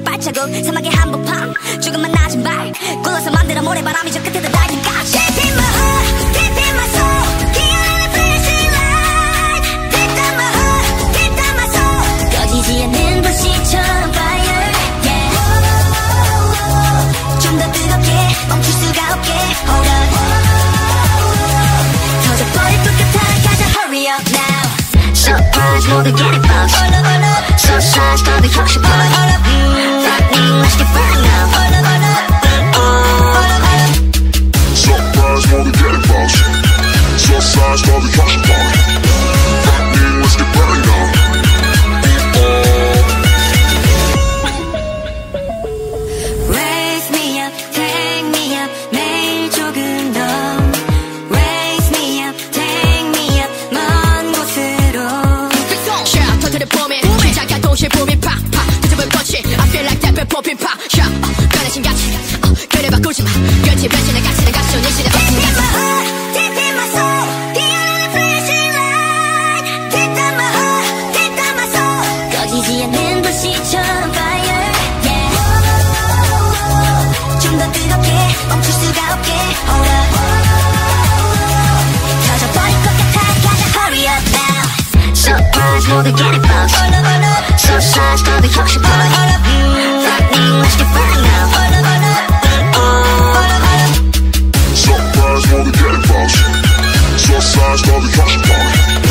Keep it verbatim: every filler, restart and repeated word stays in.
휘날리는 발자국 사막의 한복판 조금만 낮은 발 굴러서 만들어 모래바람이 저 끝에도 닿을 때까지 Deep in my heart, deep in my soul 기어나는 flashing light Deep down my heart, deep down my soul 꺼지지 않는 불씨처럼 fire yeah 좀 더 뜨겁게 멈출 수가 없게 hold on 터져버릴 것 같아 가자 hurry up now Surprise 모두 get it bounce So size 더도 혁신 point Lightning let's get burning now Surprise 모두 get it bounce So size 더도 혁신 point Lightning let's get burning now Raise me up, take me up 매일 조금 더 Raise me up, take me up 먼 곳으로 Shout 터뜨려 봄에 시작한 동시에 봄이 팍팍 뒤집은 뻗치 I feel like that 배 뽑힌 팍 Shout 변해진 가치 그래 바꾸지 마 끝이 변신의 가치는 가수 네 시대 Deep in my heart, deep in my soul 기어나는 flashing light Deep down my heart, deep down my soul 꺼지지 않는 불씨처럼 fire yeah 좀 더 뜨겁게 멈출 수가 없게 hold up 터져버릴 것 같아 가자 hurry up now Surprise 모두 get it bounce So size 더도 혁신 point Lightning let's get burning now Surprise 모두 get it bounce So size 더도 혁신 point